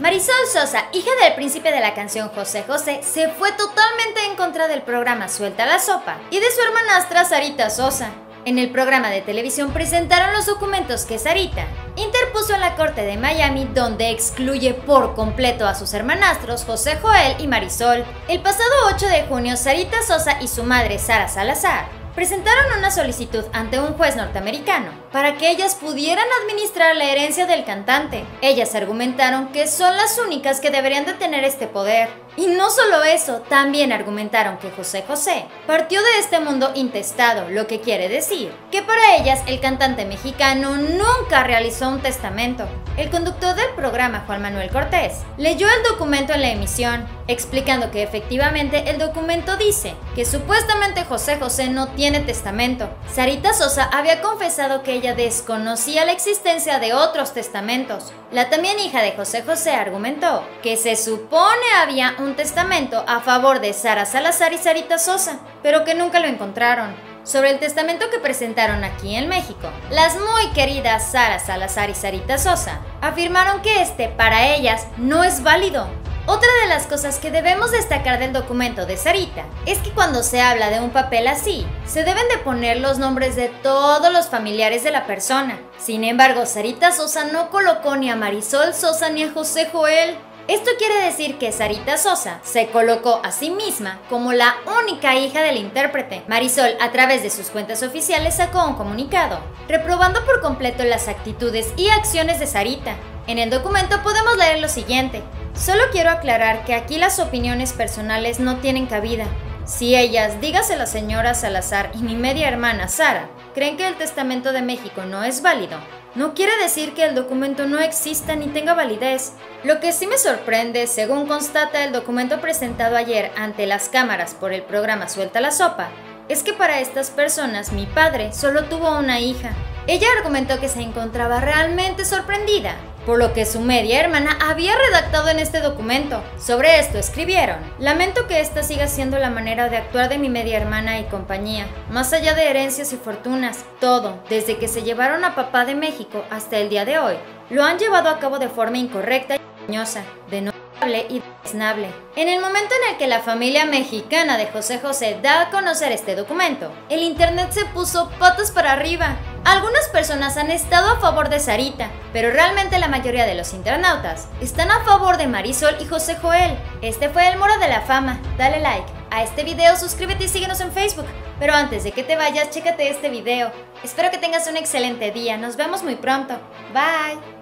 Marisol Sosa, hija del príncipe de la canción José José, se fue totalmente en contra del programa Suelta la Sopa y de su hermanastra Sarita Sosa. En el programa de televisión presentaron los documentos que Sarita interpuso en la corte de Miami, donde excluye por completo a sus hermanastros José Joel y Marisol. El pasado 8 de junio, Sarita Sosa y su madre Sara Salazar presentaron una solicitud ante un juez norteamericano para que ellas pudieran administrar la herencia del cantante. Ellas argumentaron que son las únicas que deberían de tener este poder. Y no solo eso, también argumentaron que José José partió de este mundo intestado, lo que quiere decir que para ellas el cantante mexicano nunca realizó un testamento. El conductor del programa, Juan Manuel Cortés, leyó el documento en la emisión, explicando que efectivamente el documento dice que supuestamente José José no tiene testamento. Sarita Sosa había confesado que ella desconocía la existencia de otros testamentos. La también hija de José José argumentó que se supone había un testamento a favor de Sara Salazar y Sarita Sosa, pero que nunca lo encontraron. Sobre el testamento que presentaron aquí en México, las muy queridas Sara Salazar y Sarita Sosa afirmaron que para ellas no es válido. Otra de las cosas que debemos destacar del documento de Sarita es que cuando se habla de un papel así, se deben de poner los nombres de todos los familiares de la persona. Sin embargo, Sarita Sosa no colocó ni a Marisol Sosa ni a José Joel. Esto quiere decir que Sarita Sosa se colocó a sí misma como la única hija del intérprete. Marisol, a través de sus cuentas oficiales, sacó un comunicado, reprobando por completo las actitudes y acciones de Sarita. En el documento podemos leer lo siguiente: solo quiero aclarar que aquí las opiniones personales no tienen cabida. Si ellas, dígase la señora Salazar y mi media hermana Sara, creen que el testamento de México no es válido, no quiere decir que el documento no exista ni tenga validez. Lo que sí me sorprende, según constata el documento presentado ayer ante las cámaras por el programa Suelta la Sopa, es que para estas personas mi padre solo tuvo una hija. Ella argumentó que se encontraba realmente sorprendida por lo que su media hermana había redactado en este documento. Sobre esto escribieron: lamento que esta siga siendo la manera de actuar de mi media hermana y compañía, más allá de herencias y fortunas, todo, desde que se llevaron a papá de México hasta el día de hoy, lo han llevado a cabo de forma incorrecta y engañosa, denostable y deleznable. En el momento en el que la familia mexicana de José José da a conocer este documento, el internet se puso patas para arriba. Algunas personas han estado a favor de Sarita, pero realmente la mayoría de los internautas están a favor de Marisol y José Joel. Este fue el Moro de la Fama. Dale like a este video, suscríbete y síguenos en Facebook. Pero antes de que te vayas, chécate este video. Espero que tengas un excelente día. Nos vemos muy pronto. Bye.